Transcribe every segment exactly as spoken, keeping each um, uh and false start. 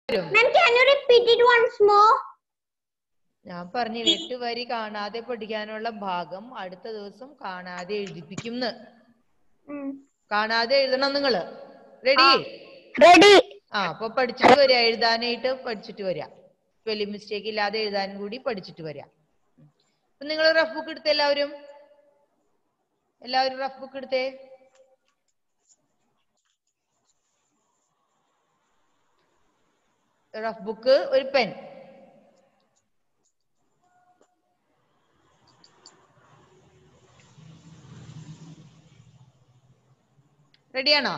Ma'am, can you repeat it once more? ഞാൻ പറഞ്ഞില്ലേ എട്ട് വരി കാണാതെ പഠിക്കാനുള്ള ഭാഗം അടുത്ത ദിവസം കാണാതെ എഴുതിപ്പിക്കും. കാണാതെ എഴുതണം നിങ്ങള്. റെഡി? റെഡി. ആ അപ്പൊ പഠിച്ചിട്ട് വരിക, എഴുതാനായിട്ട് പഠിച്ചിട്ട് വരിക, സ്പെല്ലിംഗ് മിസ്റ്റേക്ക് ഇല്ലാതെ എഴുതാനും കൂടി പഠിച്ചിട്ട് വരിക. അപ്പൊ നിങ്ങൾ റഫ് ബുക്ക് എടുത്തേ എല്ലാവരും? എല്ലാവരും റഫ് ബുക്ക് എടുത്തേ? റഫ് ബുക്ക്, ഒരു പെൻ. റെഡിയാണോ?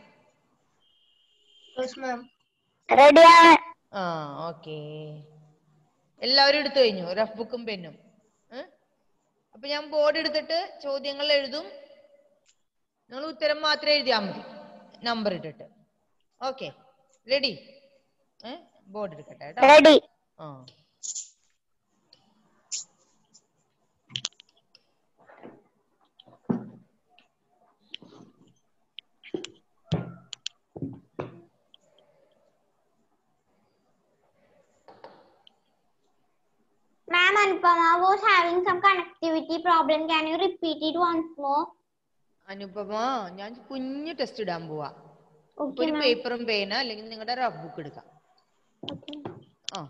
റെഡിയാണ്. ആ ഓക്കെ. എല്ലാവരും എടുത്തു കഴിഞ്ഞു റഫ് ബുക്കും പെന്നും? അപ്പൊ ഞാൻ ബോർഡ് എടുത്തിട്ട് ചോദ്യങ്ങൾ എഴുതും, നിങ്ങൾ ഉത്തരം മാത്രം എഴുതിയാൽ മതി നമ്പർ ഇട്ടിട്ട്. Okay, ready? ബോർഡ് എടുക്കട്ടെ കേട്ടോ. റെഡി. ആ Ma'am, Anupama was having some connectivity problem. Can you repeat it once more? Anupama, ഞാൻ കുഞ്ഞു ടെസ്റ്റ് ഇടാൻ പോവാ. Okay, ഒരു ma'am. പേപ്പറും പേന അല്ലെങ്കിൽ നിങ്ങളുടെ റഫ് ബുക്ക് എടുക്കാം. Okay. ആ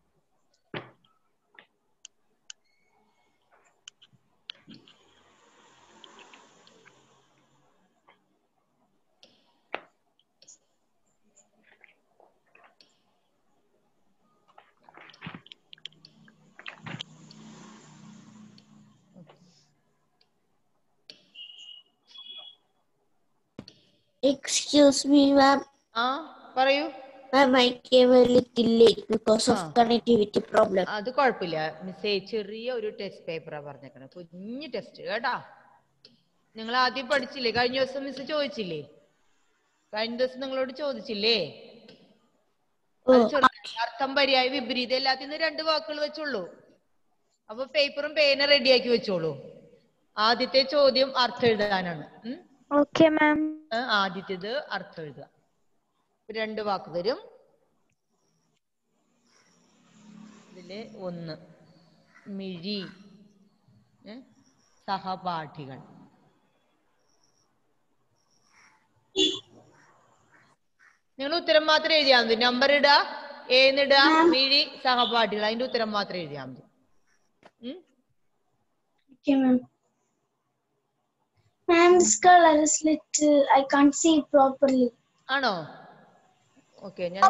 Excuse me, ma'am. ആ പറയൂ. Ma'am, I came a little late because of Ah. connectivity problem. അത് കുഴപ്പമില്ല മിസ്സേ, ചെറിയ ഒരു ടെസ്റ്റ് പേപ്പറാ പറഞ്ഞേക്കണേ, കുഞ്ഞു ടെസ്റ്റ് കേട്ടാ. നിങ്ങൾ ആദ്യം പഠിച്ചില്ലേ? കഴിഞ്ഞ ദിവസം മിസ് ചോദിച്ചില്ലേ? കഴിഞ്ഞ ദിവസം നിങ്ങളോട് ചോദിച്ചില്ലേ? അത് ചെറുതാണ്. അർത്ഥം, പര്യായ, വിപരീതം എല്ലാത്തിനും രണ്ട് വാക്കുകൾ വെച്ചുള്ളൂ. അപ്പൊ പേപ്പറും പേന റെഡിയാക്കി വെച്ചോളൂ. ആദ്യത്തെ ചോദ്യം അർത്ഥം എഴുതാനാണ്. Okay, ma'am. ആദ്യത്തേത് അർത്ഥം എഴുതുക. രണ്ട് വാക്ക് തരും. ഇതില് ഒന്ന് മിഴി, സഹപാഠികൾ. നിങ്ങൾ ഉത്തരം മാത്രം എഴുതിയാൽ മതി. നമ്പർ ഇടുക, ഏന്നിടുക, മിഴി, സഹപാഠികൾ, അതിന്റെ ഉത്തരം മാത്രം എഴുതിയാൽ മതി. Ma'am, this color is little, I can't see it properly. ആണോ? ഓക്കെ, ഞാൻ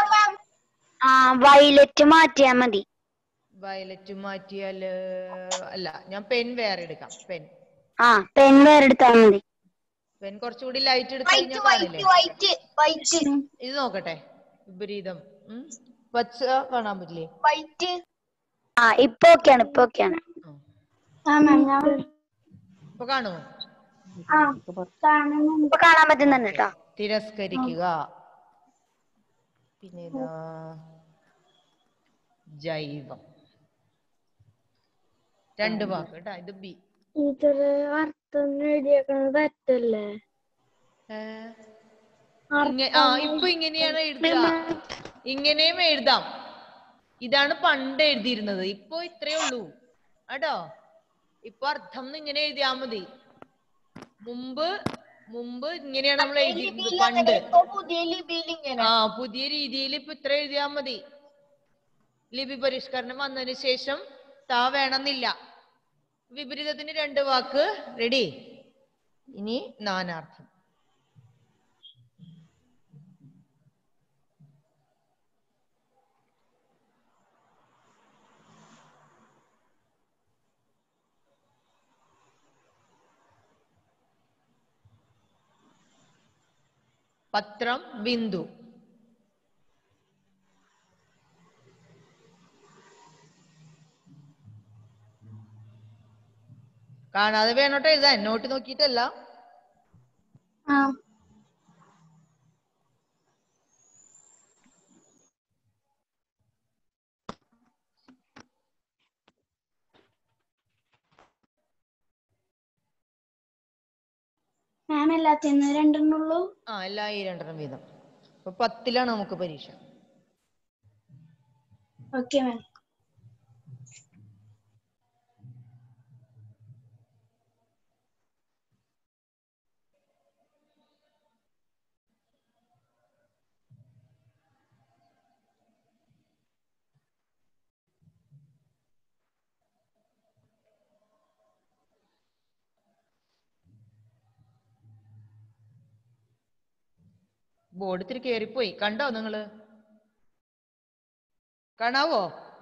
വയലറ്റ് മാറ്റിയാ മതി. വയലറ്റ് മാറ്റിയാല് അല്ല, ഞാൻ പെൻ വേറെ എടുക്കാം. പെൻ ആ പെൻ വേറെ എടുത്താൽ മതി. പെൻ കുറച്ചുകൂടി ലൈറ്റ് എടുത്ത് കഴിഞ്ഞാൽ കാണില്ലേ? ഇത് നോക്കട്ടെ, വിപരീതം പച്ച കാണാൻ പറ്റില്ലേ? വൈറ്റ്. ആ ഇപ്പൊ ഓക്കെയാണ്, ഇപ്പൊ ഓക്കെയാണ്. ഇപ്പൊ കാണുമോ? ഇപ്പൊ കാണാൻ പറ്റുന്നുണ്ട് കേട്ടോ. തിരസ്കരിക്കുക. പിന്നെ ഇതാ ജൈവം. രണ്ട് വാക്ക് കേട്ടാ. ഇത് ബി. ഇതൊരു അർത്ഥം എഴുതിയേക്കുന്നത് തെറ്റല്ലേ? ആ ഇപ്പൊ ഇങ്ങനെയാണ് എഴുതുക, ഇങ്ങനെയും എഴുതാം. ഇതാണ് പണ്ട് എഴുതിയിരുന്നത്, ഇപ്പൊ ഇത്രയേ ഉള്ളൂ കേട്ടോ. ഇപ്പൊ അർത്ഥം ഇങ്ങനെ എഴുതിയാ മതി. മുമ്പ് മുമ്പ് ഇങ്ങനെയാണ് നമ്മൾ എഴുതിയിരുന്നത് പണ്ട്. ആ പുതിയ രീതിയിൽ ഇപ്പൊ ഇത്ര എഴുതിയാ മതി. ലിപി പരിഷ്കരണം വന്നതിന് ശേഷം താ വേണമെന്നില്ല. വിപരീതത്തിന് രണ്ട് വാക്ക്. റെഡി? ഇനി നാനാർത്ഥം. പത്രം, ബിന്ദു. കാണാതെ വേണോട്ടോ എഴുതാൻ, നോട്ട് നോക്കിയിട്ടല്ല. മാം എല്ലാത്തിനും രണ്ടെണ്ണുള്ളൂ. ആ എല്ലാ ഈ രണ്ടെണ്ണം വീതം. അപ്പൊ പത്തിലാണ് നമുക്ക് പരീക്ഷ. Okay, ma'am. ബോർഡ് ഇത്തിരി കേറിപ്പോയി, കണ്ടോ നിങ്ങള്? കാണാവോ?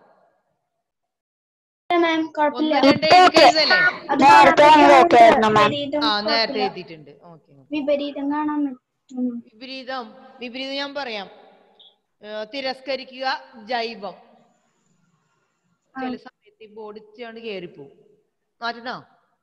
Ma'am, കുഴപ്പമില്ല. ഒന്ന് രണ്ട് എഴുതി കഴിഞ്ഞതല്ലേ? അത് നേരത്തെ നോക്കിയായിരുന്നു മാം. വിപരീതം ആ നേരത്തെ കുഴപ്പമില്ല. എഴുതിയിട്ടുണ്ട്. ഓക്കെ. വിപരീതം കാണാൻ പറ്റും. വിപരീതം വിപരീതം ഞാൻ പറയാം. ഏഹ് തിരസ്കരിക്കുക, ജൈവം. ചില സമയത്ത് ഈ ബോർഡ് ഇച്ചാണ്ട് കേറിപ്പോവും. മാറ്റണോ?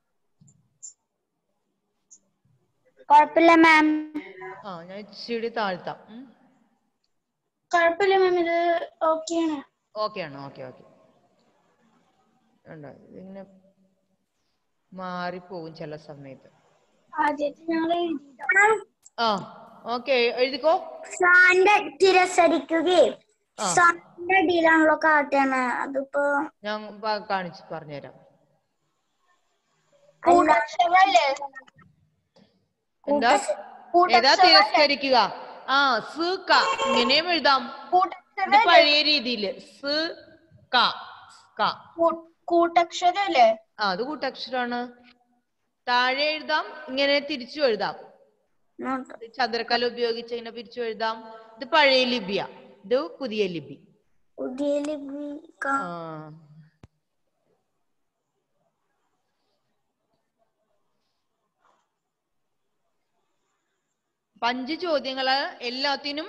കുഴപ്പമില്ല മാം. ആ ഞാൻ ഇച്ചിരി താഴ്ത്താം. ഉം. കുഴപ്പമില്ല മാം, ഇത് ഓക്കെയാണ്. ഓക്കെ ആണ്. Okay okay. ഉണ്ടോ ഇതിങ്ങനെ മാറിപ്പോകും ചില സമയത്ത്. ആദ്യത്തെ ഞങ്ങൾ ആ ഓക്കെ എഴുതിക്കോ. സാന്റെ തിരസ്കരിക്കുകയും ആ സാന്റെ അടിയിലാണല്ലോ കാട്ടാണ്. അതിപ്പോ ഞാൻ പ- കാണിച്ച് പറഞ്ഞുതരാം. എന്താ ഏതാ തിരസ്കരിക്കുക? ആ സ് ക ഇങ്ങനെയും എഴുതാം. ഇത് പഴയ രീതിയില് സ് ക ക. കൂട്ടക്ഷരല്ലേ? ആ അത് കൂട്ടക്ഷരാണ്. താഴെ എഴുതാം, ഇങ്ങനെ തിരിച്ചു എഴുതാം. ചതുരക്കല ഉപയോഗിച്ച് ഇങ്ങനെ പിരിച്ചു എഴുതാം. ഇത് പഴയ ലിപിയ, ഇത് പുതിയ ലിപി. പുതിയ ലിപി ആ പഞ്ച് ചോദ്യങ്ങള് എല്ലാത്തിനും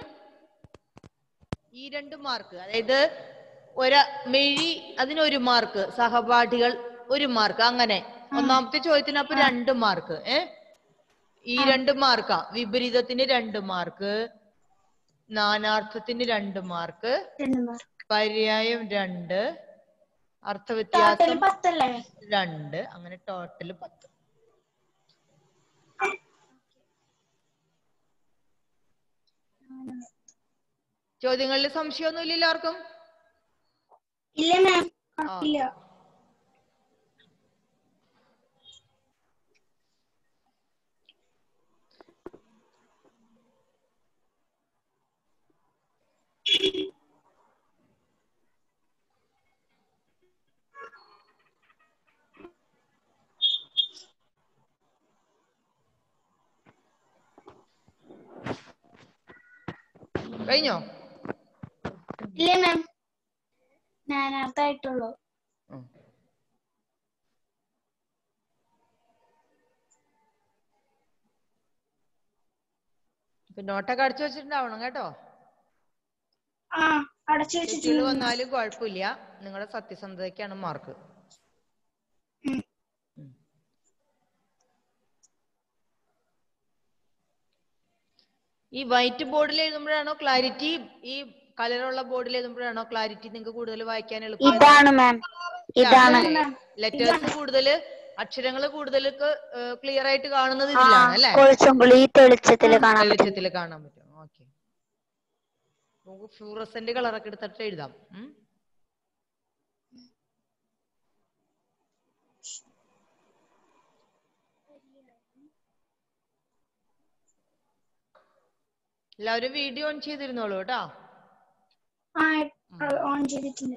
ഈ രണ്ട് മാർക്ക്, അതായത് ഒര മെഴി അതിനൊരു മാർക്ക്, സഹപാഠികൾ ഒരു മാർക്ക്, അങ്ങനെ. ഒന്നാമത്തെ ചോദ്യത്തിന് അപ്പൊ രണ്ട് മാർക്ക്. ഏ ഈ രണ്ട് മാർക്കാ. വിപരീതത്തിന് രണ്ട് മാർക്ക്, നാനാർത്ഥത്തിന് രണ്ട് മാർക്ക്, പര്യായം രണ്ട്, അർത്ഥവ്യത്യാസം രണ്ട്, അങ്ങനെ ടോട്ടല് പത്ത്. ചോദ്യങ്ങളിൽ സംശയമൊന്നും ഇല്ല എല്ലാവർക്കും? ഇല്ല മാം, ആ ഇല്ല. കഴിഞ്ഞോ? ഇല്ല മാം, നാനാർത്ഥമായിട്ടുള്ളൂ. നോട്ടൊക്കെ അടിച്ചു വെച്ചിട്ടുണ്ടാവണം കേട്ടോ. ആ അടച്ചു തെറ്റുകൾ വെച്ചിട്ടുണ്ട്. വന്നാലും കുഴപ്പമില്ല, നിങ്ങളുടെ സത്യസന്ധതയ്ക്കാണ് മാർക്ക്. ഈ വൈറ്റ് ബോർഡിൽ എഴുതുമ്പോഴാണോ ക്ലാരിറ്റി, ഈ കളറുള്ള ബോർഡിൽ എഴുതുമ്പോഴാണോ ക്ലാരിറ്റി നിങ്ങൾക്ക് കൂടുതൽ വായിക്കാൻ എളുപ്പം? ഇതാണ് മാം, ഇതാണ്. ലെറ്റേഴ്സ് കൂടുതൽ, അക്ഷരങ്ങൾ കൂടുതൽ ക്ലിയർ ആയിട്ട് കാണുന്നത് ഇതിലാണ് അല്ലേ? ഈ തെളിച്ചത്തിൽ കാണാൻ പറ്റും. വെളിച്ചത്തിൽ കാണാൻ പറ്റും. ഓക്കെ, നമുക്ക് ഫ്ലൂറസെന്റ് കളറൊക്കെ എടുത്തിട്ട് എഴുതാം. ഉം. എല്ലാവരും വീഡിയോ ഓൺ ചെയ്തിരുന്നോളൂ കേട്ടോ. ആ ഓൺ ചെയ്തിട്ടുണ്ട്.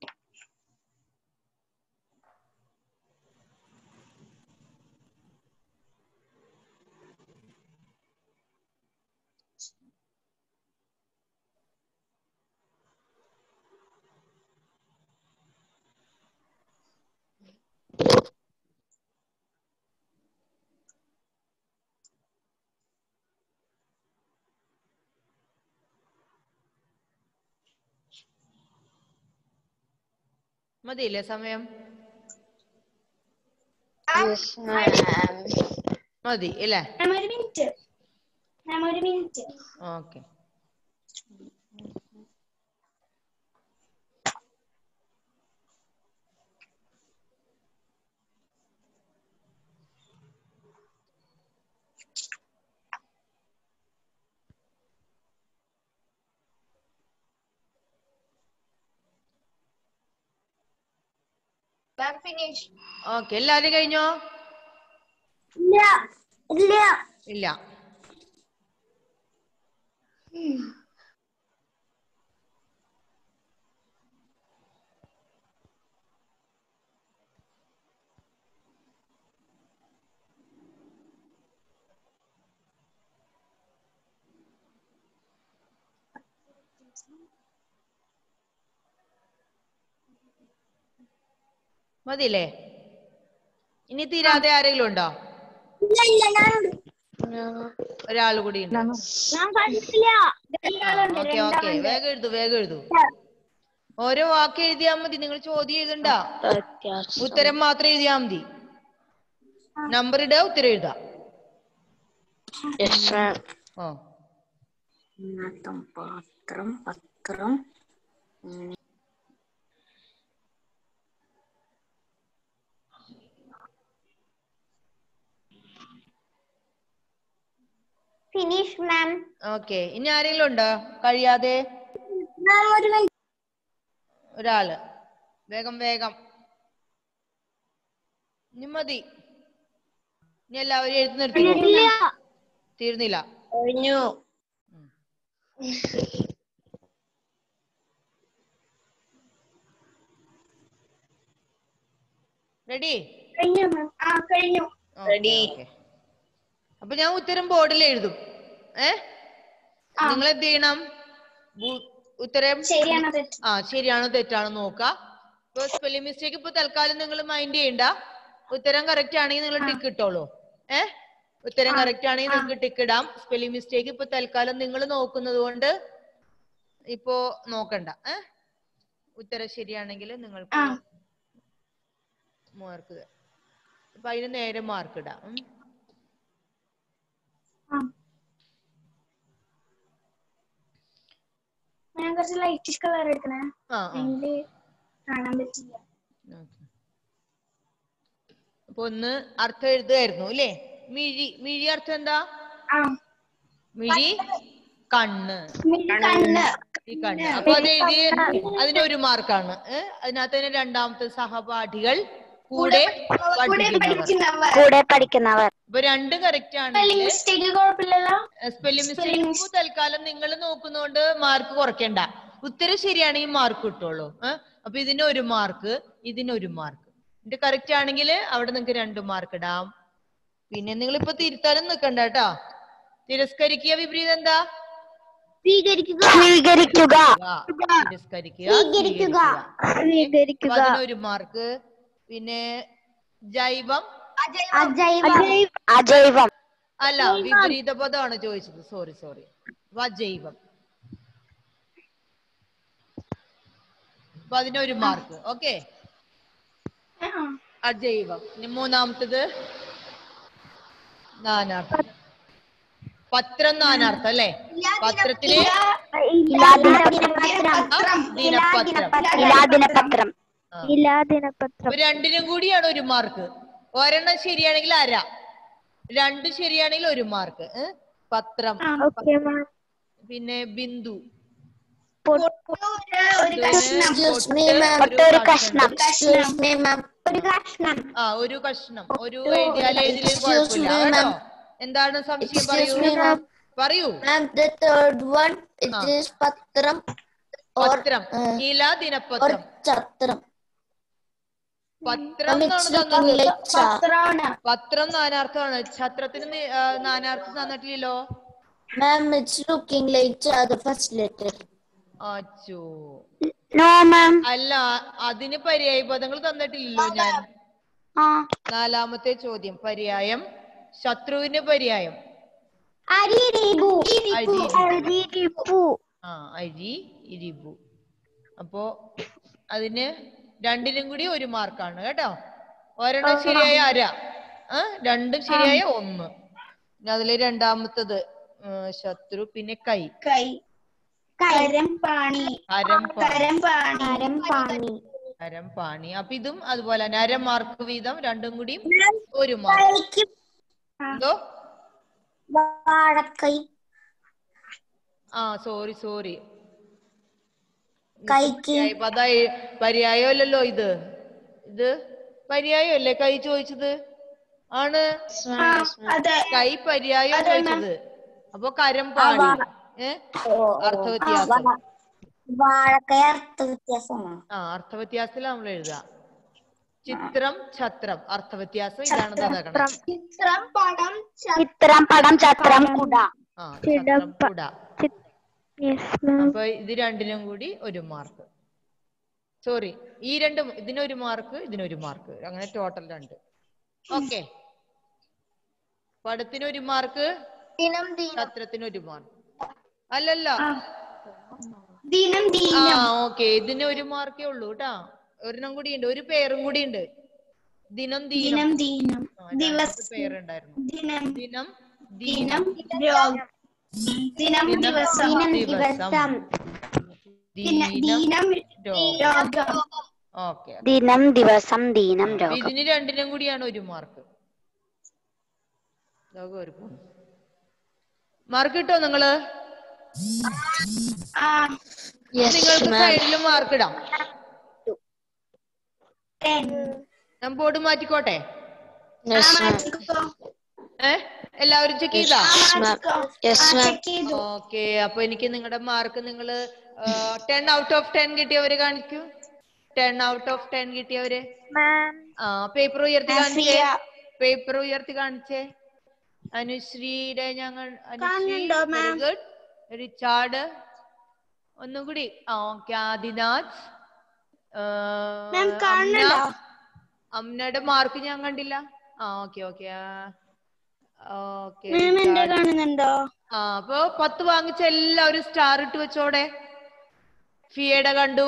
മതിയില്ലേ സമയം? മതി അല്ലേ? ഒരു മിനിറ്റ് ഒരു മിനിറ്റ്. ഓക്കെ. ഓക്കെ, എല്ലാരും കഴിഞ്ഞോ? ഇല്ല ഇല്ല ഇല്ല. മതിയില്ലേ? ഇനി തീരാതെ ആരെങ്കിലും ഉണ്ടോ? ഇല്ല ഇല്ല ഞാൻ ഒരാൾ കൂടി ഉണ്ട്. ഞാൻ കണ്ടില്ല. ഓക്കെ ഓക്കെ, വേഗം എഴുതു വേഗം എഴുതു. ഓരോ വാക്ക് എഴുതിയാ മതി, നിങ്ങൾ ചോദ്യം എഴുതണ്ട. ഉത്തരം മാത്രം എഴുതിയാ മതി. നമ്പർ ഇടുക, ഉത്തരം എഴുതാ. ഓ പത്രം പത്രം ഫിനിഷ് മാം. ഓക്കെ, ഇനി ആരെങ്കിലും ഉണ്ടോ കഴിയാതെ? ഒരാള്. വേഗം വേഗം. ഇനി മതി. ഇനി എല്ലാവരും എഴുതി നിർത്തിക്കോ. തീർന്നില്ല. കഴിഞ്ഞു. റെഡി? കഴിഞ്ഞു ആ കഴിഞ്ഞു. റെഡി. അപ്പൊ ഞാൻ ഉത്തരം ബോർഡിൽ എഴുതും. ഏ നിങ്ങൾ എന്ത് ചെയ്യണം? ഉത്തരം ആ ശരിയാണോ തെറ്റാണോ നോക്കുക. ഇപ്പൊ സ്പെല്ലിംഗ് മിസ്റ്റേക്ക് ഇപ്പൊ തൽക്കാലം നിങ്ങൾ മൈൻഡ് ചെയ്യണ്ട. ഉത്തരം കറക്റ്റ് ആണെങ്കിൽ നിങ്ങൾ ടിക്ക് ഇട്ടോളൂ. ഏ ഉത്തരം കറക്റ്റ് ആണെങ്കിൽ നിങ്ങൾക്ക് ടിക്ക് ഇടാം. സ്പെല്ലിംഗ് മിസ്റ്റേക്ക് ഇപ്പൊ തൽക്കാലം നിങ്ങൾ നോക്കുന്നത് കൊണ്ട് ഇപ്പോ നോക്കണ്ട. ഏ ഉത്തരം ശരിയാണെങ്കിൽ നിങ്ങൾക്ക് മാർക്ക്, അപ്പൊ അതിന് നേരെ മാർക്ക് ഇടാം. ഞാൻ കുറച്ച് ലൈറ്റിഷ് കളർ എടുക്കണേ. കാണാൻ പറ്റില്ല. അപ്പൊ ഒന്ന് അർത്ഥം എഴുതുമായിരുന്നു അല്ലേ? മിഴി. മിഴി അർത്ഥം എന്താ? മിഴി കണ്ണ്. ഈ കണ്ണ്. അപ്പൊ അത് എഴുതി അതിന് ഒരു മാർക്കാണ്. ഏഹ് അതിനകത്ത് തന്നെ രണ്ടാമത്തെ സഹപാഠികൾ, കൂടെ പഠിക്കുന്നവർ. കൂടെ പഠിക്കുന്നവർ. ഇപ്പൊ രണ്ടും കറക്റ്റ് ആണെങ്കിൽ സ്പെല്ലിംഗ് മിസ്റ്റേക്ക് തൽക്കാലം നിങ്ങൾ നോക്കുന്നോണ്ട് മാർക്ക് കുറയ്ക്കണ്ട. ഉത്തരം ശരിയാണെങ്കിൽ മാർക്ക് കിട്ടുള്ളൂ. ഏഹ് അപ്പൊ ഇതിന് ഒരു മാർക്ക്, ഇതിനൊരു മാർക്ക്. ഇത് കറക്റ്റ് ആണെങ്കിൽ അവിടെ നിങ്ങൾക്ക് രണ്ടു മാർക്ക് ഇടാം. പിന്നെ നിങ്ങൾ ഇപ്പൊ തിരുത്താനും നിൽക്കണ്ട കേട്ടോ. തിരസ്കരിക്കുക വിപരീതം എന്താ? സ്വീകരിക്കുക. സ്വീകരിക്കുക. തിരസ്കരിക്കുക, സ്വീകരിക്കുക. അതിനൊരു മാർക്ക്. പിന്നെ ജൈവം അജൈവം. അല്ല, വിപരീത പദമാണ് ചോദിച്ചത്. സോറി സോറി അജൈവം. അപ്പൊ അതിനൊരു മാർക്ക്. ഓക്കെ, അജൈവം. ഇനി മൂന്നാമത്തത് നാനാർത്ഥം. പത്രം നാനാർത്ഥം അല്ലെ? പത്രത്തില് ദിനപത്രം. രണ്ടിനും കൂടിയാണ് ഒരു മാർക്ക്. ഒരെണ്ണം ശരിയാണെങ്കിൽ അര, രണ്ട് ശരിയാണെങ്കിൽ ഒരു മാർക്ക്. പത്രം. പിന്നെ ബിന്ദു. ഒരു കഷ്ണം. ആ ഒരു കഷ്ണം. ഒരു എഴുതിയാൽ എഴുതിയില്ലെങ്കിൽ കുഴപ്പമില്ല കേട്ടോ. എന്താണ് സംശയം? പറയൂ പറയൂ. പത്രം. പത്രം. ഇല ദിനപത്രം. പത്രം പത്രം നാനാർത്ഥമാണ്. ഛത്രത്തിന് നാനാർത്ഥം തന്നിട്ടില്ലല്ലോ. അച്ചോ, അല്ല, അതിന് പര്യായ പദങ്ങൾ തന്നിട്ടില്ലല്ലോ ഞാൻ. നാലാമത്തെ ചോദ്യം പര്യായം. ശത്രുവിന് പര്യായം ആ അരി ഇരിബു. അപ്പോ അതിന് രണ്ടിനും കൂടി ഒരു മാർക്കാണ് കേട്ടോ. ഒരെണ്ണം ശരിയായ അര, ആ രണ്ടും ശരിയായ ഒന്ന്. അതില് രണ്ടാമത്തത് ശത്രു. പിന്നെ കൈ. ഹരം പാണി. അപ്പൊ ഇതും അതുപോലെ തന്നെ അര മാർക്ക് വീതം, രണ്ടും കൂടി ഒരു മാർക്ക്. എന്തോ? ആ സോറി സോറി പര്യായമല്ലല്ലോ ഇത്. ഇത് പര്യായമല്ലേ കൈ ചോദിച്ചത്? ആണ്. കൈ പര്യായം ചോദിച്ചത്. അപ്പൊ കരം പാടി. ഏ അർത്ഥവ്യത്യാസം. വാഴക്കൈ അർത്ഥവ്യത്യാസമാണ്. ആ അർത്ഥവ്യത്യാസത്തിൽ നമ്മൾ എഴുതാം. ചിത്രം ഛത്രം അർത്ഥവ്യത്യാസം ഇതാണ് തന്നേക്കണേ. ചിത്രം പടം ചിത്രം പടം ചത്രം കുട. ആ ചത്രം കുട. അപ്പൊ ഇത് രണ്ടിനും കൂടി ഒരു മാർക്ക്. സോറി, ഈ രണ്ടും ഇതിനൊരു മാർക്ക്, ഇതിനൊരു മാർക്ക്, അങ്ങനെ ടോട്ടൽ രണ്ട്. ഓക്കെ. പടത്തിനൊരു മാർക്ക്, ചത്രത്തിനൊരു മാർക്ക്. അല്ലല്ല, ആ ഓക്കെ, ഇതിന് ഒരു മാർക്കേ ഉള്ളൂ കേട്ടാ. ഒരെണ്ണം കൂടി ഉണ്ട്, ഒരു പേരും കൂടി ഉണ്ട്. ദിനം ദീനം പേരുണ്ടായിരുന്നു. ദിനം ദീനം ദിനം ദിവസം ദിവസം ദിനം രോഗം. ഓക്കെ. ദിനം ദിവസം ദീനം രോഗം. ഇതിന് രണ്ടിനും കൂടിയാണ് ഒരു മാർക്ക്. മാർക്ക് കിട്ടോ നിങ്ങള്? നിങ്ങൾക്ക് സൈഡിലും മാർക്ക് ഇടാം. ഞാൻ ബോർഡ് മാറ്റിക്കോട്ടെ? ഏ എല്ലാവരും ചെക്ക് ചെയ്താ? ഓക്കെ. അപ്പൊ എനിക്ക് നിങ്ങളുടെ മാർക്ക് നിങ്ങള് ടെൻ ഔട്ട് ഓഫ് ടെൻ കിട്ടിയവര് കാണിക്കൂ. ടെൻ ഔട്ട് ഓഫ് ടെൻ കിട്ടിയവര് ആ പേപ്പർ ഉയർത്തി കാണിച്ചേ. പേപ്പർ ഉയർത്തി കാണിച്ചേ. അനുശ്രീയുടെ ഞങ്ങൾ വെരി ഗുഡ്. റിച്ചാർഡ് ഒന്നുകൂടി. ആ ഓക്കെ. ആദിനാഥ്, അമ്നയുടെ മാർക്ക് ഞാൻ കണ്ടില്ല. ആ ഓക്കെ ഓക്കെ ഓക്കെ. ആ അപ്പൊ പത്ത് വാങ്ങിച്ച എല്ലാവരും സ്റ്റാർ ഇട്ട് വെച്ചോടെ. ഫിയയുടെ കണ്ടു.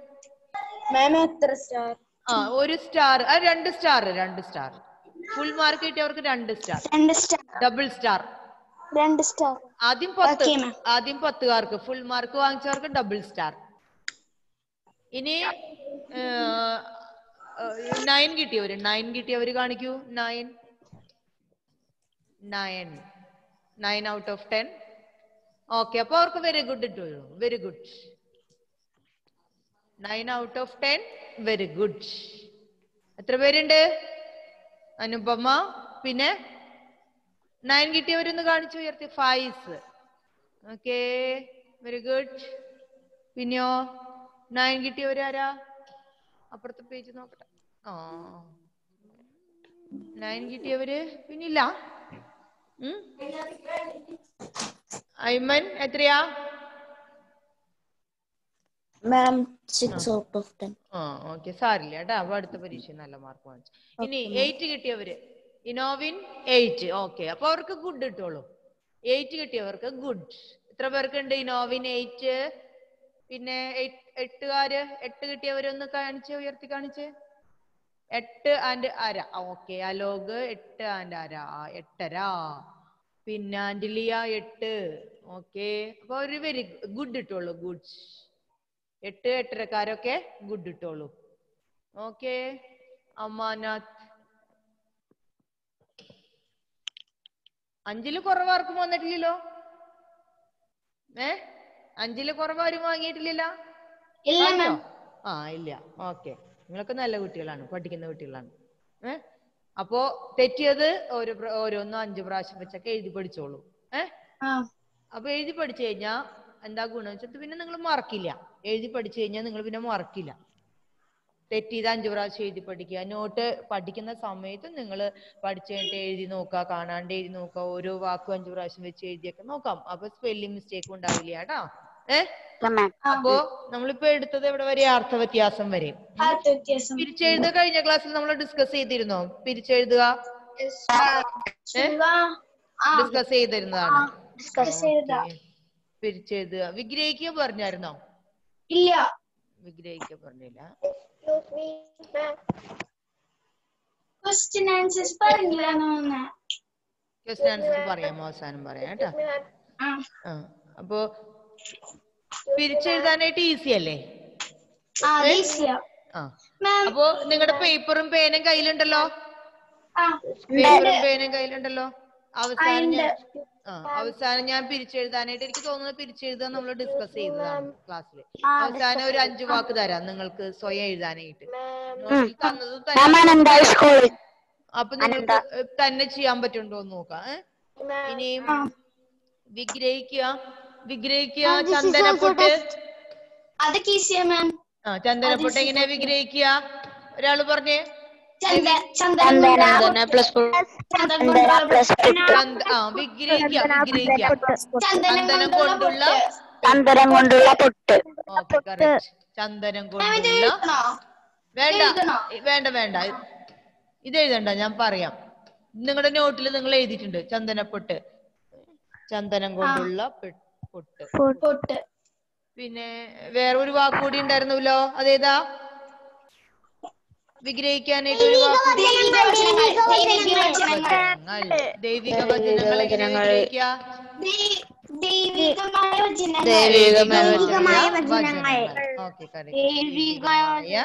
ആ ഒരു സ്റ്റാർ, രണ്ട് സ്റ്റാർ, രണ്ട് സ്റ്റാർ. ഫുൾ മാർക്ക് കിട്ടിയവർക്ക് രണ്ട് സ്റ്റാർ, ഡബിൾ സ്റ്റാർ, രണ്ട് സ്റ്റാർ. ആദ്യം പത്ത്, ആദ്യം പത്തുകാർക്ക്. ഫുൾ മാർക്ക് വാങ്ങിച്ചവർക്ക് ഡബിൾ സ്റ്റാർ. ഇനി നയൻ കിട്ടിയവര്, നയൻ കിട്ടിയവര് കാണിക്കൂ. Nine nine nine out of ten. Okay. അപ്പൊ അവർക്ക് വെരി ഗുഡ് ഇട്ടു. Very good. Nine out of ten. Very good. എത്ര പേരുണ്ട്? അനുപമ. പിന്നെ നയൻ കിട്ടിയവരൊന്ന് കാണിച്ചു ഉയർത്തി. ഫൈസ്. ഓക്കെ. Very good. പിന്നെയോ നയൻ കിട്ടിയവരാരാ? അപ്പുറത്തെ പേജ് നോക്കട്ടെ. ആ നയൻ കിട്ടിയവര് പിന്നില്ല. ഐമൻ എത്രയാ? ആ ഓക്കെ. സാരില്ല കേട്ടാ. അപ്പൊ അടുത്ത പരീക്ഷ നല്ല മാർക്ക് വാങ്ങിച്ചു. ഇനി എയ്റ്റ് കിട്ടിയവര്. ഇനോവിൻ എയ്റ്റ്. ഓക്കെ. അപ്പൊ അവർക്ക് ഗുഡ് ഇട്ടോളൂ. എയ്റ്റ് കിട്ടിയവർക്ക് ഗുഡ്. എത്ര പേർക്കുണ്ട് ഇനോവിൻ എയ്റ്റ്? പിന്നെ എട്ടുകാര്, എട്ട് കിട്ടിയവരൊന്ന് കാണിച്ച് ഉയർത്തി കാണിച്ച്. എട്ട് ആൻഡ് അര. ഓക്കെ. അലോക് എട്ട് ആൻഡ് അര, എട്ടര. പിന്നെ ആന്റിലിയ എട്ട്. ഓക്കെ. അപ്പൊ ഒരു വെരി ഗുഡ് ഇട്ടോളൂ. ഗുഡ്. എട്ട് എട്ടരക്കാരൊക്കെ ഗുഡ് ഇട്ടോളൂ. ഓക്കെ. അമാനാത്ത് അഞ്ചില് കുറവാർക്കും വന്നിട്ടില്ലല്ലോ. ഏ അഞ്ചില് കുറവാരും വാങ്ങിയിട്ടില്ല. ആ ഇല്ല. ഓക്കെ. നിങ്ങളൊക്കെ നല്ല കുട്ടികളാണ്, പഠിക്കുന്ന കുട്ടികളാണ്. ഏ അപ്പോ തെറ്റിയത് ഓരോ ഓരോന്നും അഞ്ചു പ്രാവശ്യം വെച്ചൊക്കെ എഴുതി പഠിച്ചോളൂ. ഏ അപ്പൊ എഴുതി പഠിച്ചു കഴിഞ്ഞാ എന്താ ഗുണം വെച്ചാൽ പിന്നെ നിങ്ങൾ മറക്കില്ല. എഴുതി പഠിച്ചു കഴിഞ്ഞാൽ നിങ്ങൾ പിന്നെ മറക്കില്ല. തെറ്റിയത് അഞ്ചു പ്രാവശ്യം എഴുതി പഠിക്കുക. നോട്ട് പഠിക്കുന്ന സമയത്ത് നിങ്ങൾ പഠിച്ചു കഴിഞ്ഞിട്ട് എഴുതി നോക്കുക, കാണാണ്ട് എഴുതി നോക്കുക. ഓരോ വാക്കും അഞ്ചു പ്രാവശ്യം വെച്ച് എഴുതിയൊക്കെ നോക്കാം. അപ്പൊ സ്പെല്ലിംഗ് മിസ്റ്റേക്ക് ഉണ്ടാവില്ല കേട്ടോ. ഏഹ് അപ്പോ നമ്മളിപ്പോ എടുത്തത് എവിടെ വരെ? അർത്ഥവ്യത്യാസം വരെ. പിരിച്ചെഴുതുക കഴിഞ്ഞ ക്ലാസ്സിൽ നമ്മൾ ഡിസ്കസ് ചെയ്തിരുന്നോ? പിരിച്ചെഴുതുക ഡിസ്കസ് ചെയ്തിരുന്നതാണ്. പിരിച്ചെഴുതുക വിഗ്രഹിക്കുക പറഞ്ഞായിരുന്നോ? ഇല്ല, വിഗ്രഹിക്കുക പറഞ്ഞില്ല. ക്വസ്റ്റ്യൻ ആൻസേഴ്സ് പറഞ്ഞില്ല. ക്വസ്റ്റ്യൻ ആൻസേഴ്സ് പറയാം, അവസാനം പറയാം കേട്ടോ. ആ അപ്പൊ പിരിച്ചെഴുതാനായിട്ട് ഈസി അല്ലേ? ആ അപ്പൊ നിങ്ങളുടെ പേപ്പറും പേനും കയ്യിലുണ്ടല്ലോ? പേപ്പറും പേനും കയ്യിലുണ്ടല്ലോ? അവസാനം ഞാൻ ആ അവസാനം ഞാൻ പിരിച്ചെഴുതാനായിട്ട് എനിക്ക് തോന്നുന്നത് പിരിച്ചെഴുതാൻ നമ്മൾ ഡിസ്കസ് ചെയ്തതാണ് ക്ലാസ്സിൽ. അവസാനം ഒരു അഞ്ചു വാക്ക് തരാം നിങ്ങൾക്ക് സ്വയം എഴുതാനായിട്ട്. നോട്ടിൽ തന്നത് തന്നെ. അപ്പൊ നിങ്ങൾക്ക് തന്നെ ചെയ്യാൻ പറ്റുണ്ടോ എന്ന് നോക്കാം. ഇനിയും വിഗ്രഹിക്കുക വിഗ്രഹിക്കുക ചന്ദനപ്പൊട്ട്. ആ ചന്ദനപ്പൊട്ട് എങ്ങനെ വിഗ്രഹിക്കുക? ഒരാള് പറഞ്ഞേ. ചന്ദന പ്ലസ് ചന്ദന പ്ലസ് ആ വിഗ്രഹിക്കുക വിഗ്രഹിക്കുക ചന്ദനം കൊണ്ടുള്ള ചന്ദനം കൊണ്ടുള്ള പൊട്ട്. Okay correct. ചന്ദനം കൊണ്ടുള്ള വേണ്ട വേണ്ട വേണ്ട ഇത് എഴുതണ്ട, ഞാൻ പറയാം. നിങ്ങളുടെ നോട്ടിൽ നിങ്ങൾ എഴുതിയിട്ടുണ്ട് ചന്ദനപ്പൊട്ട്, ചന്ദനം കൊണ്ടുള്ള പൊട്ട്. പിന്നെ വേറെ ഒരു വാക്കുകൂടി ഉണ്ടായിരുന്നല്ലോ, അതേതാ? വിഗ്രഹിക്കാനായിട്ട് ഒരു വാക്ക്. ദൈവിക വചനങ്ങൾ എങ്ങനെ വിഗ്രഹിക്കുക? ദൈവികമായ വചനങ്ങൾ. ഓക്കെ ദൈവികമായ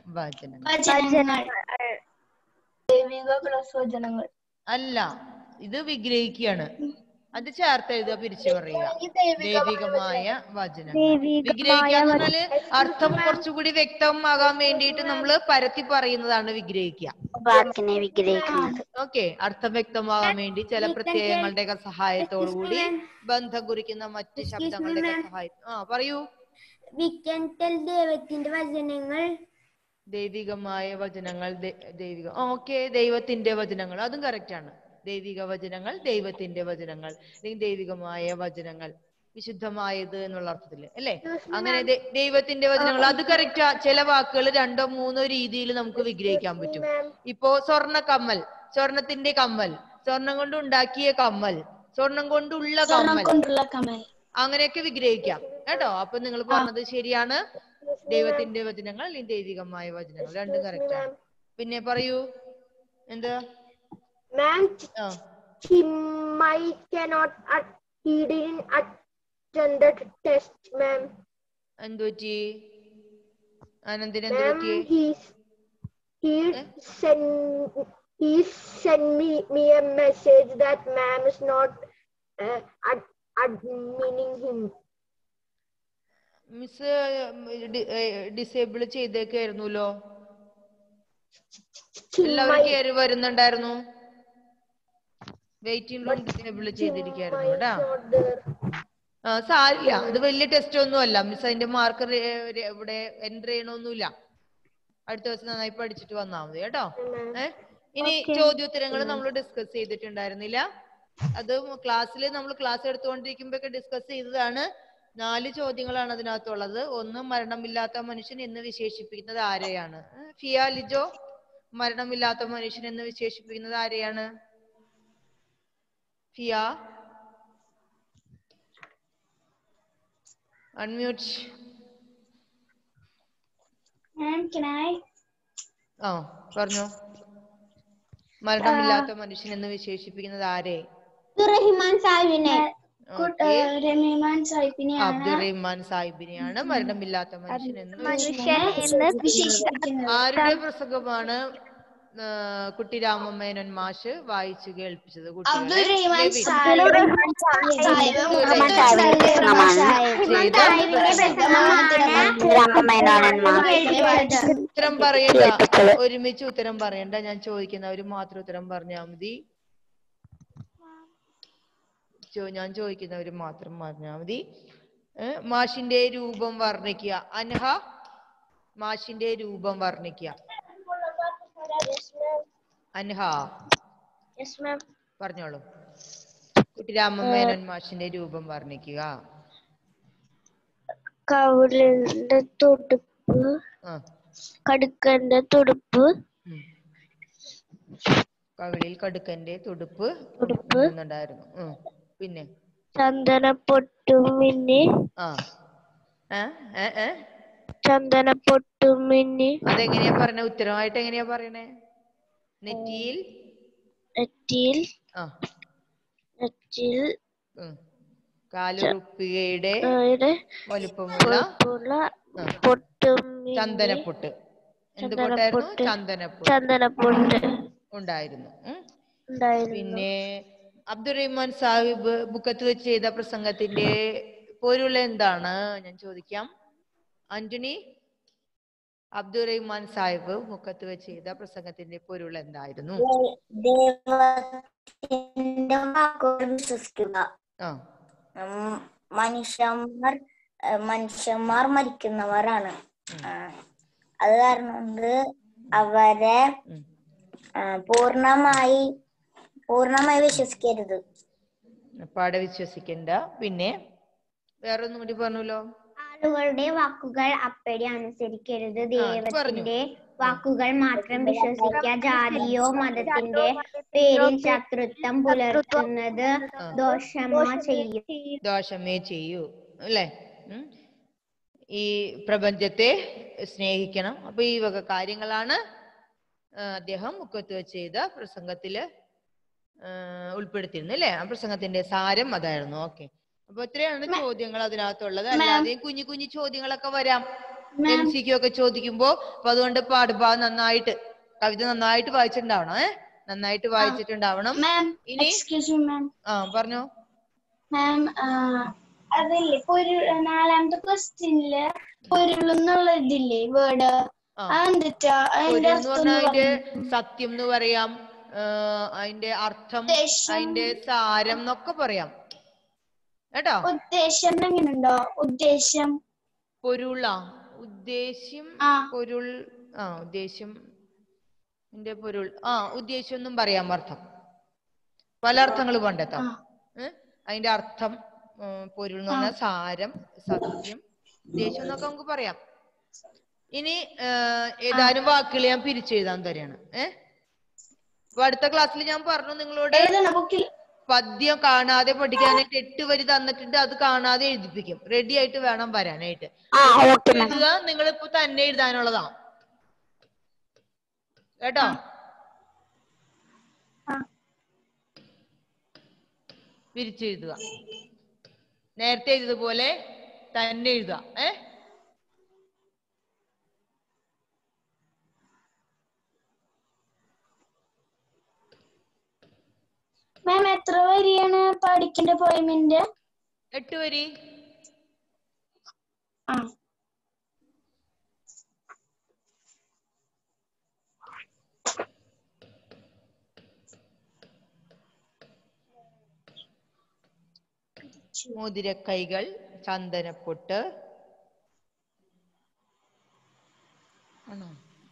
വചനങ്ങൾ അല്ല, ഇത് വിഗ്രഹിക്കുകയാണ്. അത് ചേർത്ത് എഴുതുക, പിരിച്ചു പറയുക. ദൈവികമായ വചനം വിഗ്രഹിക്കാന്ന് പറഞ്ഞാല് അർത്ഥം കുറച്ചുകൂടി വ്യക്തമാകാൻ വേണ്ടിയിട്ട് നമ്മൾ പരത്തി പറയുന്നതാണ് വിഗ്രഹിക്കുക. ഓക്കെ, അർത്ഥം വ്യക്തമാകാൻ വേണ്ടി ചില പ്രത്യയങ്ങളുടെ സഹായത്തോടു കൂടി ബന്ധം കുറിക്കുന്ന മറ്റ് ശബ്ദങ്ങളുടെ സഹായം. ആ പറയൂ. ദൈവത്തിന്റെ വചനങ്ങൾ. ദൈവികമായ വചനങ്ങൾ ദൈവിക ഓക്കെ ദൈവത്തിന്റെ വചനങ്ങൾ, അതും കറക്റ്റ് ആണ്. ദൈവിക വചനങ്ങൾ, ദൈവത്തിന്റെ വചനങ്ങൾ, അല്ലെങ്കിൽ ദൈവികമായ വചനങ്ങൾ, വിശുദ്ധമായത് എന്നുള്ള അർത്ഥത്തില് അല്ലേ? അങ്ങനെ ദൈവത്തിന്റെ വചനങ്ങൾ, അത് കറക്റ്റാ. ചില വാക്കുകൾ രണ്ടോ മൂന്നോ രീതിയിൽ നമുക്ക് വിഗ്രഹിക്കാൻ പറ്റും. ഇപ്പോ സ്വർണ്ണ കമ്മൽ, സ്വർണത്തിന്റെ കമ്മൽ, സ്വർണം കൊണ്ട് ഉണ്ടാക്കിയ കമ്മൽ, സ്വർണം കൊണ്ടുള്ള കമ്മൽ, അങ്ങനെയൊക്കെ വിഗ്രഹിക്കാം കേട്ടോ. അപ്പൊ നിങ്ങൾ പറഞ്ഞത് ശരിയാണ്. ദൈവത്തിന്റെ വചനങ്ങൾ അല്ലെങ്കിൽ ദൈവികമായ വചനങ്ങൾ രണ്ടും കറക്റ്റ് ആണ്. പിന്നെ പറയൂ എന്താ? Ma'am, he might cannot at, he didn't attend the test, ma'am. എന്തുപറ്റി? ആനന്ദിന് എന്തുപറ്റി? He he sent he sent me me a message that ma'am is not uh, ad, admitting him. Miss disable ചെയ്തേക്കായിരുന്നല്ലോ, എല്ലാവരും കയറി വരുന്നുണ്ടായിരുന്നു. വെയിറ്റിംഗ് റൂം ഡിസേബിൾ ചെയ്തിരിക്കായിരുന്നു കേട്ടാ. ആ സാരില്ല, അത് വലിയ ടെസ്റ്റ് ഒന്നും അല്ല മിസ്. അതിന്റെ മാർക്ക് ഇവിടെ എൻട്രി ചെയ്യണമൊന്നുമില്ല. അടുത്ത ദിവസം നന്നായി പഠിച്ചിട്ട് വന്നാൽ മതി കേട്ടോ. ഏഹ് ഇനി ചോദ്യോത്തരങ്ങൾ നമ്മൾ ഡിസ്കസ് ചെയ്തിട്ടുണ്ടായിരുന്നില്ല. അത് ക്ലാസ്സിൽ നമ്മൾ ക്ലാസ് എടുത്തുകൊണ്ടിരിക്കുമ്പോഴൊക്കെ ഡിസ്കസ് ചെയ്തതാണ്. നാല് ചോദ്യങ്ങളാണ് അതിനകത്തുള്ളത്. ഒന്ന്, മരണമില്ലാത്ത മനുഷ്യൻ എന്ന് വിശേഷിപ്പിക്കുന്നത് ആരെയാണ്? ഫിയ ലിജോ, മരണമില്ലാത്ത മനുഷ്യൻ എന്ന് വിശേഷിപ്പിക്കുന്നത് ആരെയാണ്? ഫിയ അൺമ്യൂട്ട്. ആ പറഞ്ഞോ. മരണമില്ലാത്ത മനുഷ്യൻ എന്ന് വിശേഷിപ്പിക്കുന്നത് ആരെ? റഹ്മാൻ സാഹിബിനെ. അബ്ദുറഹ്മാൻ സാഹിബിനെയാണ് മരണമില്ലാത്ത മനുഷ്യൻ എന്ന്. ആരുടെ പ്രസംഗമാണ് കുട്ടിരാമമേനോൻ മാഷ് വായിച്ചു കേൾപ്പിച്ചത്? ഉത്തരം പറയണ്ട, ഒരുമിച്ച് ഉത്തരം പറയണ്ട. ഞാൻ ചോദിക്കുന്നവര് മാത്രം ഉത്തരം പറഞ്ഞാൽ മതി. ഞാൻ ചോദിക്കുന്നവര് മാത്രം പറഞ്ഞാൽ മതി. മാഷിന്റെ രൂപം വർണ്ണിക്കുക. അൻഹ, മാഷിന്റെ രൂപം വർണ്ണിക്കുക. അൻഹ പറഞ്ഞോളൂ. കുട്ടിരാമമേനോൻ മാഷിന്റെ രൂപം വർണ്ണിക്കുക. കവിളിന്റെ തുടുപ്പ്, കടുക്കന്റെ തുടുപ്പ്, കവിളിൽ കടുക്കന്റെ തുടുപ്പ് ഉണ്ടായിരുന്നു. പിന്നെ ചന്ദനപ്പൊട്ടും മിന്നി, ചന്ദനപ്പൊട്ടും മിന്നി. അതെങ്ങനെയാ പറഞ്ഞ? ഉത്തരമായിട്ട് എങ്ങനെയാ പറയണേ? നെറ്റിയിൽ നെറ്റിയിൽ നെറ്റിയിൽ കാലുറുപ്പികയുടെ വലുപ്പമുള്ള പൊട്ടും ചന്ദനപ്പൊട്ട്. എന്ത് പൊട്ടായിരുന്നു? ചന്ദനപ്പൊട്ട് ചന്ദനപ്പൊട്ട് ഉണ്ടായിരുന്നു. പിന്നെ അബ്ദുറഹ്മാൻ സാഹിബ് ബുക്കത്ത് വെച്ച് ചെയ്ത പ്രസംഗത്തിന്റെ പൊരുൾ എന്താണ് ഞാൻ ചോദിക്കാം. ആന്റണി, അബ്ദുറഹ്മാൻ സാഹിബ് ബുക്കത്ത് വെച്ച് ചെയ്ത പ്രസംഗത്തിന്റെ പൊരുൾ എന്തായിരുന്നു? ദൈവത്തിന്റെ വാക്കുകൾ വിശ്വസിക്കുക. മനുഷ്യന്മാർ മനുഷ്യന്മാർ മരിക്കുന്നവരാണ്. അത് കാരണം കൊണ്ട് അവരെ പൂർണ്ണമായി പൂർണ്ണമായി വിശ്വസിക്കരുത്. പാടെ വിശ്വസിക്കണ്ട. പിന്നെ വേറൊന്നും കൂടി പറഞ്ഞല്ലോ. ആളുകളുടെ വാക്കുകൾ അപ്പടി അനുസരിക്കരുത്. ദൈവത്തിന്റെ വാക്കുകൾ മാത്രം വിശ്വസിക്കുക. ജാതിയോ മതത്തിന്റെ പേരിൽ ശത്രുത്വം പുലർത്തുന്നത് ദോഷമോ ചെയ്യൂ ദോഷമേ ചെയ്യൂ അല്ലെ? ഈ പ്രപഞ്ചത്തെ സ്നേഹിക്കണം. അപ്പൊ ഈ വക കാര്യങ്ങളാണ് അദ്ദേഹം മുക്കത്ത് വെച്ച് ചെയ്ത പ്രസംഗത്തില് ഉൾപ്പെടുത്തിയിരുന്നു അല്ലെ? ആ പ്രസംഗത്തിന്റെ സാരം അതായിരുന്നു. ഓക്കെ, അപ്പൊ ഇത്രയാണ് ചോദ്യങ്ങൾ അതിനകത്തുള്ളത്. അല്ലാതെ കുഞ്ഞു കുഞ്ഞു ചോദ്യങ്ങളൊക്കെ വരാം എം സി ക്യു ഒക്കെ ചോദിക്കുമ്പോ. അപ്പൊ അതുകൊണ്ട് പാഠഭാഗം നന്നായിട്ട്, കവിത നന്നായിട്ട് വായിച്ചിട്ടുണ്ടാവണം. ഏഹ് നന്നായിട്ട് വായിച്ചിട്ടുണ്ടാവണം. ഇനി ആ പറഞ്ഞോ മാം. അതല്ലേ പൊരുൾ, നാലാമത്തെ ക്വസ്റ്റ്യനില് പൊരുളെന്നുള്ള ഇതില്ലേ വേർഡ്, അതെന്താ അതിന്റെ അർത്ഥം? അതിന്റെ സത്യം എന്ന് പറയാം, അതിന്റെ അർത്ഥം, അതിന്റെ സാരം എന്നൊക്കെ പറയാം കേട്ടോ. ഉദ്ദേശം എങ്ങനെയുണ്ടോ? ഉദ്ദേശം പൊരുളാ ഉദ്ദേശ്യം പൊരുൾ. ആ ഉദ്ദേശ്യം പൊരുൾ. ആ ഉദ്ദേശ്യം എന്നും പറയാം. അർത്ഥം പല അർത്ഥങ്ങൾ കണ്ടെത്താം. അതിന്റെ അർത്ഥം, പൊരുൾ എന്ന് പറഞ്ഞാൽ സാരം, സത്യം, ഉദ്ദേശ്യം എന്നൊക്കെ നമുക്ക് പറയാം. ഇനി ഏതാനും വാക്കുകൾ ഞാൻ പിരിച്ചെഴുതാൻ തരാണ്. ഏഹ് അപ്പൊ അടുത്ത ക്ലാസ്സിൽ ഞാൻ പറഞ്ഞു നിങ്ങളോട് പദ്യം കാണാതെ പഠിക്കാനായിട്ട് എട്ട് വരി തന്നിട്ടുണ്ട്. അത് കാണാതെ എഴുതിപ്പിക്കും. റെഡി ആയിട്ട് വേണം വരാനായിട്ട്. എഴുതുക നിങ്ങളിപ്പോ തന്നെ എഴുതാനുള്ളതാ കേട്ടോ. പിരിച്ചെഴുതുക. നേരത്തെ എഴുതുപോലെ തന്നെ എഴുതുക. ഏ മാം എത്ര വരിയാണ് പഠിക്കേണ്ട പോയിമിന്റെ? എട്ട് വരി. ആ മോതിരക്കൈകൾ, ചന്ദനപ്പൊട്ട്. ആണോ?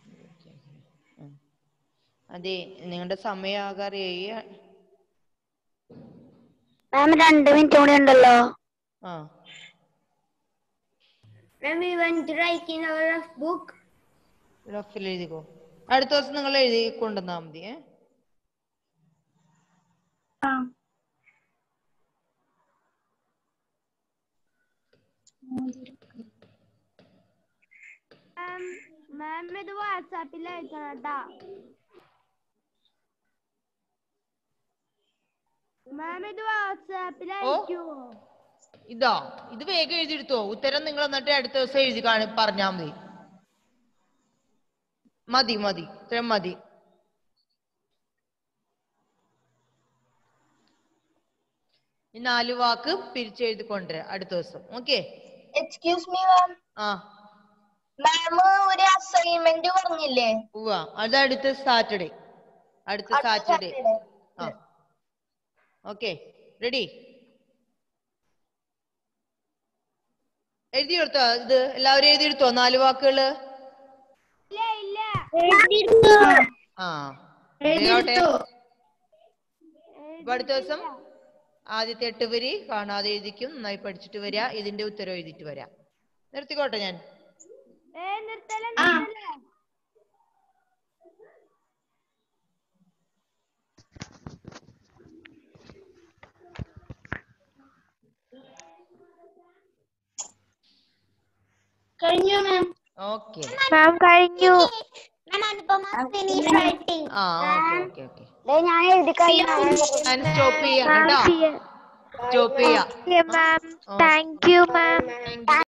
അതെ, നിങ്ങളുടെ സമയാകാറേ. മാം രണ്ട് മിനിറ്റ് കൂടി ഉണ്ടല്ലോ. ആ റഫിൽ എഴുതിക്കോ. അടുത്ത ദിവസം നിങ്ങൾ എഴുതി കൊണ്ടുവന്നാ മതി. ഏ മാം ഇത് വാട്സാപ്പിൽ അയക്കണം കേട്ടാ. മാം ഇത് വാട്സാപ്പിൽ അയക്കുമോ? ഇതാ, ഇത് വേഗം എഴുതിയെടുത്തോ. ഉത്തരം നിങ്ങൾ എന്നിട്ട് അടുത്ത ദിവസം എഴുതി കാണി പറഞ്ഞാ മതി. മതി മതി ഇത്രയും മതി. ഈ നാല് വാക്ക് പിരിച്ചെഴുതിക്കൊണ്ടുവരാ അടുത്ത ദിവസം. ഓക്കെ. Excuse me ma'am. ആ മാം ഒരു അസൈൻമെന്റ് പറഞ്ഞില്ലേ? ഉവ്വ, അത് അടുത്ത സാറ്റർഡേ. അടുത്ത സാറ്റർഡേ. ആ ഓക്കെ, റെഡി? എഴുതിയെടുത്തോ? ഇത് എല്ലാവരും എഴുതിയെടുത്തോ നാല് വാക്കുകള്? ആ അടുത്ത ദിവസം ആദ്യത്തെ എട്ട് വരി കാണാതെ എഴുതിക്കും. നന്നായി പഠിച്ചിട്ട് വരിക. ഇതിന്റെ ഉത്തരം എഴുതിട്ട് വരാം. നിർത്തിക്കോട്ടെ ഞാൻ. കഴിഞ്ഞു മാം. ഓക്കെ മാം കഴിഞ്ഞു. ആ ഓക്കെ ഓക്കെ ഓക്കെ. ഞാൻ എഴുതി കഴിഞ്ഞു. ഞാൻ സ്റ്റോപ്പ് ചെയ്യാം കേട്ടോ. സ്റ്റോപ്പ് ചെയ്യാം. Ma'am thank you ma'am.